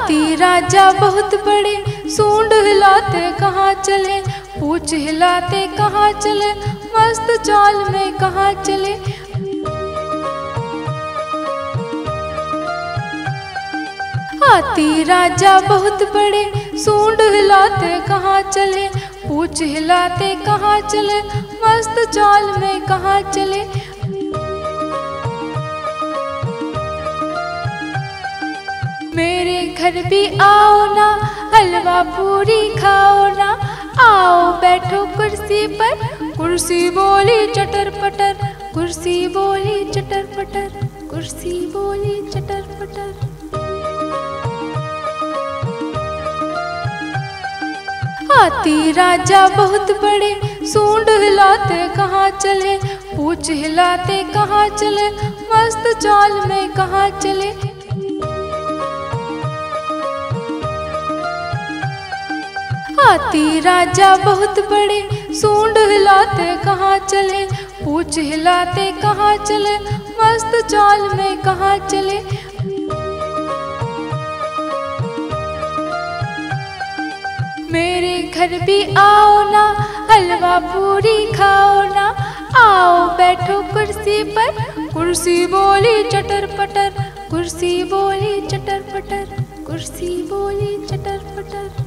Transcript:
हाथी राजा बहुत बड़े, सूंड हिलाते कहाँ चले, पूछ हिलाते कहाँ चले, मस्त चाल में कहाँ चले। हाथी राजा बहुत बड़े, सूंड हिलाते कहाँ चले, पूछ हिलाते कहाँ चले, मस्त चाल में कहाँ चले। मेरे घर भी आओ ना, हलवा पूरी खाओ ना, आओ बैठो कुर्सी पर, कुर्सी बोली चटर पटर, कुर्सी बोली चटर पटर, कुर्सी बोली चटर पटर। हाथी राजा बहुत बड़े, सूंड हिलाते कहाँ चले, पूछ हिलाते कहाँ चले, मस्त चाल में कहाँ चले। हाथी राजा बहुत बड़े, सूंड हिलाते कहाँ चले, पूछ हिलाते कहाँ चले, मस्त चाल में कहाँ चले। मेरे घर भी आओ ना, हलवा पूरी खाओ ना, आओ बैठो कुर्सी पर, कुर्सी बोली चटर पटर, कुर्सी बोली चटर पटर, कुर्सी बोली चटर पटर।